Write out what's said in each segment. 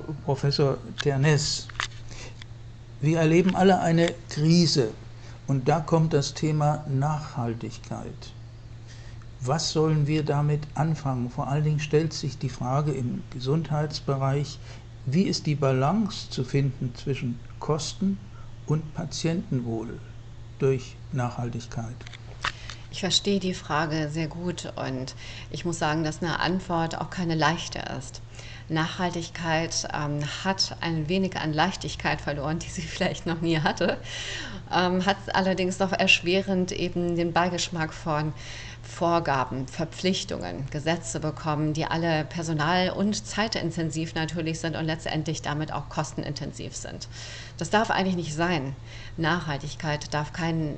Professor Ternes, wir erleben alle eine Krise und da kommt das Thema Nachhaltigkeit. Was sollen wir damit anfangen? Vor allen Dingen stellt sich die Frage im Gesundheitsbereich, wie ist die Balance zu finden zwischen Kosten und Patientenwohl durch Nachhaltigkeit? Ich verstehe die Frage sehr gut und ich muss sagen, dass eine Antwort auch keine leichte ist. Nachhaltigkeit hat ein wenig an Leichtigkeit verloren, die sie vielleicht noch nie hatte, hat allerdings noch erschwerend eben den Beigeschmack von Vorgaben, Verpflichtungen, Gesetze bekommen, die alle personal- und zeitintensiv natürlich sind und letztendlich damit auch kostenintensiv sind. Das darf eigentlich nicht sein. Nachhaltigkeit darf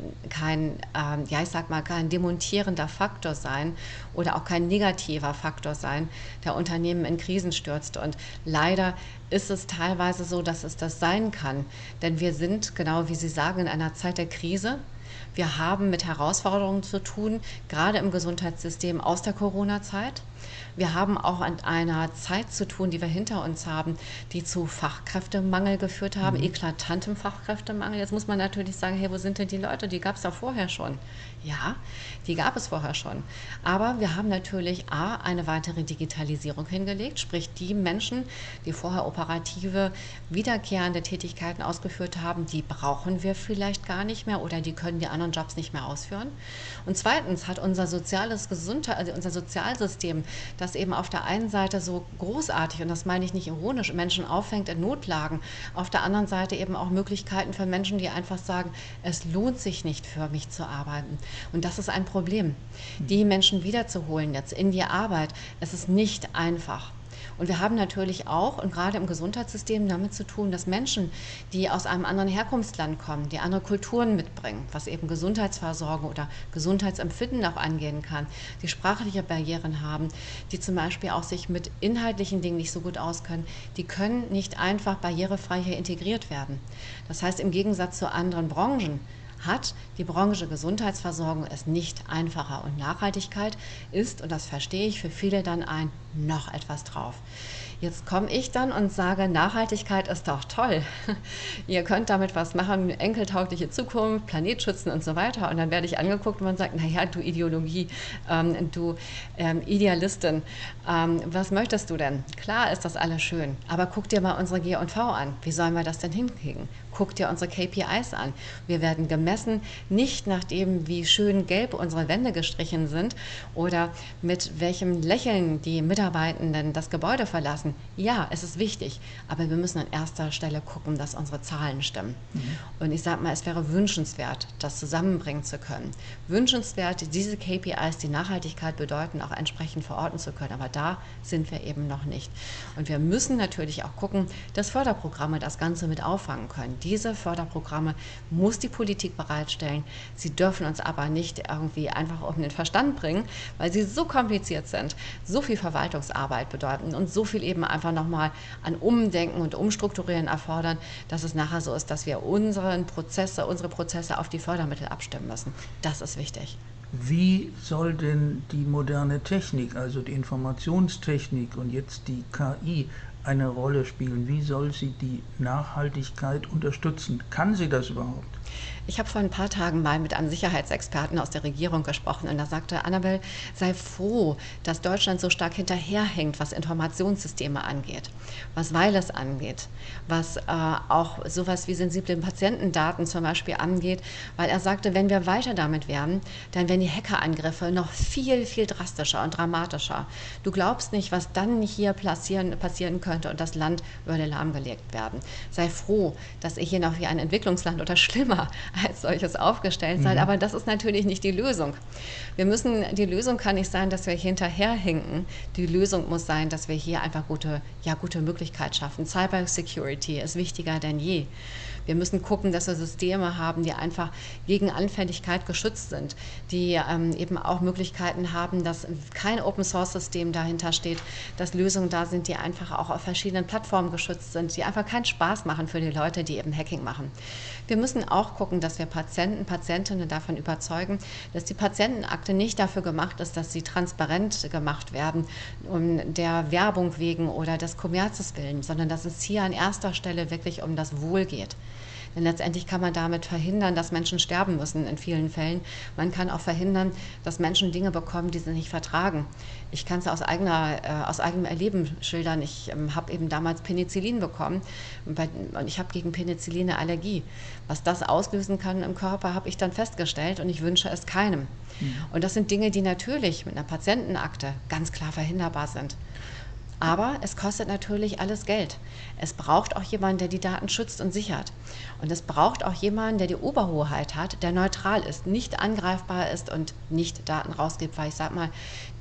ja, ich sag mal, kein demontierender Faktor sein oder auch kein negativer Faktor sein, der Unternehmen in Krisen stürzt. Und leider ist es teilweise so, dass es das sein kann. Denn wir sind, genau wie Sie sagen, in einer Zeit der Krise. Wir haben mit Herausforderungen zu tun, gerade im Gesundheitssystem aus der Corona-Zeit. Wir haben auch an einer Zeit zu tun, die wir hinter uns haben, die zu Fachkräftemangel geführt haben, eklatantem Fachkräftemangel. Jetzt muss man natürlich sagen, hey, wo sind denn die Leute? Die gab es ja vorher schon. Ja, die gab es vorher schon. Aber wir haben natürlich eine weitere Digitalisierung hingelegt, sprich die Menschen, die vorher operative, wiederkehrende Tätigkeiten ausgeführt haben, die brauchen wir vielleicht gar nicht mehr oder die können die anderen Jobs nicht mehr ausführen. Und zweitens hat unser unser Sozialsystem, das eben auf der einen Seite so großartig, und das meine ich nicht ironisch, Menschen auffängt in Notlagen, auf der anderen Seite eben auch Möglichkeiten für Menschen, die einfach sagen, es lohnt sich nicht für mich zu arbeiten. Und das ist ein Problem. Die Menschen wiederzuholen jetzt in die Arbeit, es ist nicht einfach. Und wir haben natürlich auch, und gerade im Gesundheitssystem, damit zu tun, dass Menschen, die aus einem anderen Herkunftsland kommen, die andere Kulturen mitbringen, was eben Gesundheitsversorgung oder Gesundheitsempfinden auch angehen kann, die sprachliche Barrieren haben, die zum Beispiel auch sich mit inhaltlichen Dingen nicht so gut auskennen, die können nicht einfach barrierefrei hier integriert werden. Das heißt, im Gegensatz zu anderen Branchen, hat die Branche Gesundheitsversorgung es nicht einfacher. Und Nachhaltigkeit ist, und das verstehe ich, für viele dann ein noch etwas drauf. Jetzt komme ich dann und sage, Nachhaltigkeit ist doch toll. Ihr könnt damit was machen, enkeltaugliche Zukunft, Planet schützen und so weiter. Und dann werde ich angeguckt und man sagt, naja, du Ideologie, du Idealistin, was möchtest du denn? Klar ist das alles schön, aber guck dir mal unsere G&V an. Wie sollen wir das denn hinkriegen? Guck dir unsere KPIs an. Wir werden gemessen, nicht nach dem, wie schön gelb unsere Wände gestrichen sind oder mit welchem Lächeln die Mitarbeitenden das Gebäude verlassen. Ja, es ist wichtig, aber wir müssen an erster Stelle gucken, dass unsere Zahlen stimmen. Und ich sage mal, es wäre wünschenswert, das zusammenbringen zu können. Wünschenswert, diese KPIs, die Nachhaltigkeit bedeuten, auch entsprechend verorten zu können. Aber da sind wir eben noch nicht. Und wir müssen natürlich auch gucken, dass Förderprogramme das Ganze mit auffangen können. Diese Förderprogramme muss die Politik bereitstellen. Sie dürfen uns aber nicht irgendwie einfach um den Verstand bringen, weil sie so kompliziert sind, so viel Verwaltungsarbeit bedeuten und so viel eben einfach nochmal an Umdenken und Umstrukturieren erfordern, dass es nachher so ist, dass wir unsere Prozesse auf die Fördermittel abstimmen müssen. Das ist wichtig. Wie soll denn die moderne Technik, also die Informationstechnik und jetzt die KI, eine Rolle spielen? Wie soll sie die Nachhaltigkeit unterstützen? Kann sie das überhaupt? Ich habe vor ein paar Tagen mal mit einem Sicherheitsexperten aus der Regierung gesprochen und da sagte Annabel, sei froh, dass Deutschland so stark hinterherhängt, was Informationssysteme angeht, was Wireless angeht, was auch sowas wie sensible Patientendaten zum Beispiel angeht, weil er sagte, wenn wir weiter damit wären, dann wären die Hackerangriffe noch viel, viel drastischer und dramatischer. Du glaubst nicht, was dann hier passieren könnte und das Land würde lahmgelegt werden. Sei froh, dass ihr hier noch wie ein Entwicklungsland oder schlimmer als solches aufgestellt seid, aber das ist natürlich nicht die Lösung. Die Lösung kann nicht sein, dass wir hinterherhinken. Die Lösung muss sein, dass wir hier einfach gute Möglichkeiten schaffen. Cyber Security ist wichtiger denn je. Wir müssen gucken, dass wir Systeme haben, die einfach gegen Anfälligkeit geschützt sind, die eben auch Möglichkeiten haben, dass kein Open-Source-System dahinter steht, dass Lösungen da sind, die einfach auch auf verschiedenen Plattformen geschützt sind, die einfach keinen Spaß machen für die Leute, die eben Hacking machen. Wir müssen auch gucken, dass wir Patienten, Patientinnen davon überzeugen, dass die Patientenakte nicht dafür gemacht ist, dass sie transparent gemacht werden, um der Werbung wegen oder des Kommerzes willen, sondern dass es hier an erster Stelle wirklich um das Wohl geht. Denn letztendlich kann man damit verhindern, dass Menschen sterben müssen in vielen Fällen. Man kann auch verhindern, dass Menschen Dinge bekommen, die sie nicht vertragen. Ich kann es aus eigenem Erleben schildern. Ich habe eben damals Penicillin bekommen und ich habe gegen Penicillin eine Allergie. Was das auslösen kann im Körper, habe ich dann festgestellt und ich wünsche es keinem. Und das sind Dinge, die natürlich mit einer Patientenakte ganz klar verhinderbar sind. Aber es kostet natürlich alles Geld. Es braucht auch jemanden, der die Daten schützt und sichert. Und es braucht auch jemanden, der die Oberhoheit hat, der neutral ist, nicht angreifbar ist und nicht Daten rausgibt. Weil ich sage mal,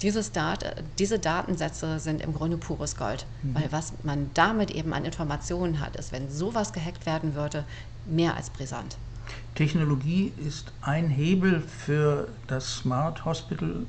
diese Datensätze sind im Grunde pures Gold. Weil was man damit eben an Informationen hat, ist, wenn sowas gehackt werden würde, mehr als brisant. Technologie ist ein Hebel für das Smart Hospital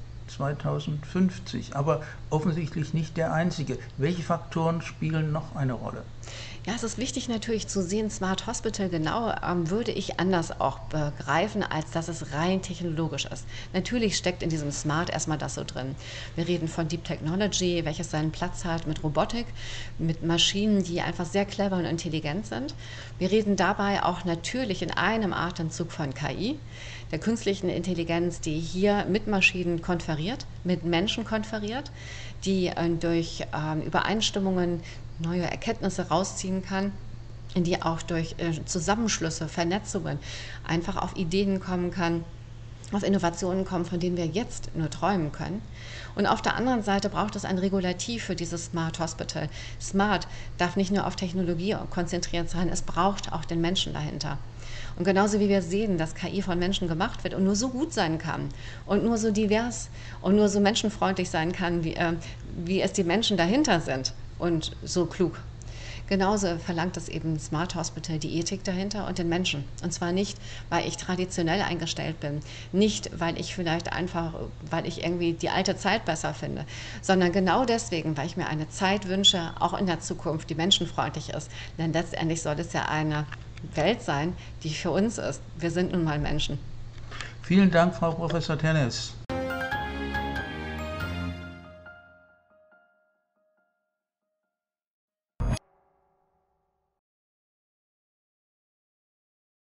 2050, aber offensichtlich nicht der einzige. Welche Faktoren spielen noch eine Rolle? Ja, es ist wichtig natürlich zu sehen, Smart Hospital genau würde ich anders auch begreifen, als dass es rein technologisch ist. Natürlich steckt in diesem Smart erstmal das so drin. Wir reden von Deep Technology, welches seinen Platz hat mit Robotik, mit Maschinen, die einfach sehr clever und intelligent sind. Wir reden dabei auch natürlich in einem Atemzug von KI, der künstlichen Intelligenz, die hier mit Maschinen konferiert, mit Menschen konferiert, die durch Übereinstimmungen neue Erkenntnisse rausziehen kann, die auch durch Zusammenschlüsse, Vernetzungen einfach auf Ideen kommen kann, auf Innovationen kommen, von denen wir jetzt nur träumen können. Und auf der anderen Seite braucht es ein Regulativ für dieses Smart Hospital. Smart darf nicht nur auf Technologie konzentriert sein, es braucht auch den Menschen dahinter. Und genauso wie wir sehen, dass KI von Menschen gemacht wird und nur so gut sein kann und nur so divers und nur so menschenfreundlich sein kann, wie es die Menschen dahinter sind und so klug. Genauso verlangt es eben Smart Hospital die Ethik dahinter und den Menschen. Und zwar nicht, weil ich traditionell eingestellt bin, nicht, weil ich irgendwie die alte Zeit besser finde, sondern genau deswegen, weil ich mir eine Zeit wünsche, auch in der Zukunft, die menschenfreundlich ist. Denn letztendlich soll es ja eine Welt sein, die für uns ist. Wir sind nun mal Menschen. Vielen Dank, Frau Professor Tennis.